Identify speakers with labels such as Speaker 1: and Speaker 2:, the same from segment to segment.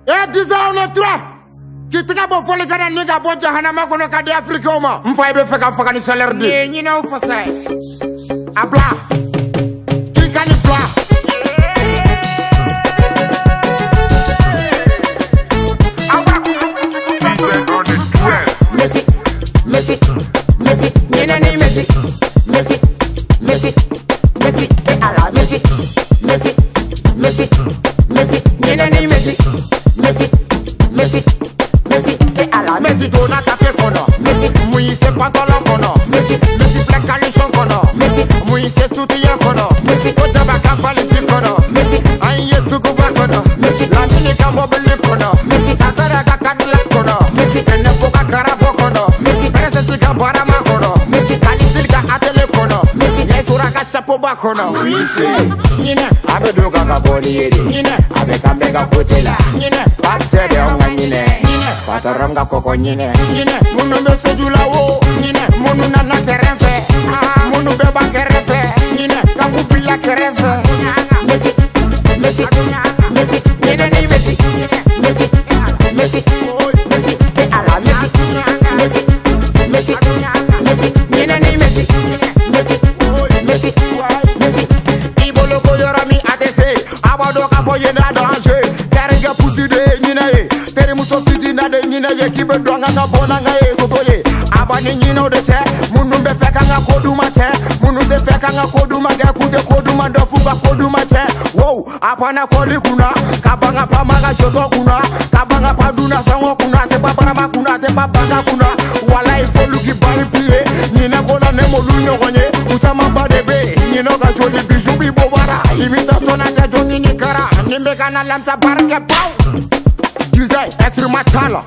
Speaker 1: Et 10 ans on est trois. Qui te gabo foli kana nigga bo jahanama kono ka de Afrique oma. Mfa be feka faka ni salaire de. Ni na ufa sai. Abla. Qui kani bla. Messi, Messi, Messi, Gninaini Messi, Messi, Messi, Messi, ala Messi, Messi, Messi, Messi, Gninaini Messi, Messi, Messi, Messi, ala Messi dona tape kono, Messi mouille ses pantalons kono, Messi, Messi plaque caleçon kono, Messi mouille ses soutiens kono, Messi kojaba kafalisi kono, Messi aye sukuba kono, Messi la mini kamobili kono, Messi satara kakadla kono, Messi ene boka karabo kono, Messi prese sika barama kono, Messi kalisilka atele kono, Messi lesura ka chapeau ba kono. Wisi nyine abedo kaka boli yedi, nyine abeka mbeka kutela, nyine paksede onga nyine, nyine pataranga koko nyine, nyine munu mesejula wo, nyine munu nana kerefe, munu beba kerefe, nyine kangu bila kerefe. Messi, Messi, Messi, Gninaini Messi, Messi, Messi, Messi, ala Messi, Messi, Messi, Messi, Gninaini Messi, Messi, Messi, Messi. Ibolo koyorami atese, abado kapo yena danger. Terenge pusi de nyine, tere muso fiti na de nyine ye kibe donga nga bona nga ye kotoye. Abani nyino de che, munu be feka nga koduma che, munu be feka nga koduma ga kude koduma ndofu ba koduma che. Wow, apana koli kuna, kabanga pamaga shoto kuna, kabanga paduna sango kuna, te babarama kuna, te babanga kuna. Wala ifo luki bali pie, nyine kola nemo lunyo konye, uchama badebe, nyino ka joli bijou bi bobara, imita tona cha jongi nikara, nimbe kana lamsa barke pau. Tuesday, esri matala.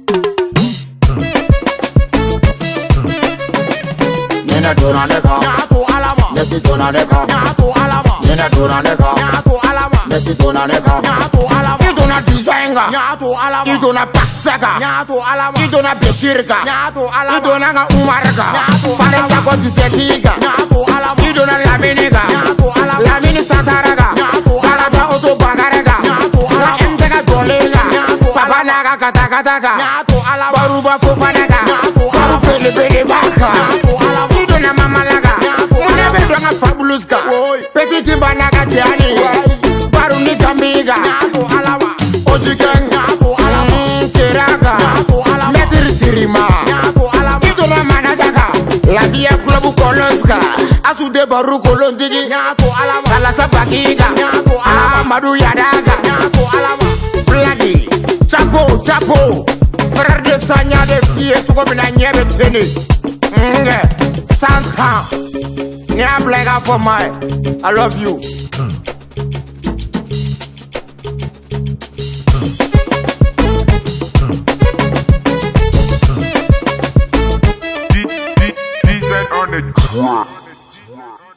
Speaker 1: Nina dona neka, nyatu alama, Messi dona neka, nyatu alama, Nina dona neka, nyatu alama, Messi dona neka, nyatu alama, idona dizenga, nyatu alama, idona paksega, nyatu alama, idona beshirga, nyatu alama, idona nga umarga, nyatu alama, Falaye ko disetiga, nyatu alama, idona laminiga, nyatu alama, lamini sataraga, nyatu alama, auto bangarega, nyatu alama, emtega dolega, nyatu alama, sabanaga katakataka, nyatu alama, baruba fofanaga, nyatu alama, pele pele baka, nyatu alama, idona mamalaga, nyatu alama, fabulouska, petit banaga tiani, baruni kamiga, nyatu alama, ojigen, nyatu alama, tiraga, nyatu alama, metri sirima, nyatu alama, idona manajaga, la via club kolonska, asude baru kolondigi, nyatu alama, kalasa bagiga, nyatu alama, madu yadaga, nyatu alama, blagi, chapo, chapo, frère de sanya de fille, tuko bina nyebe tene, Santa, nya blega for my, I love you.
Speaker 2: DZ on the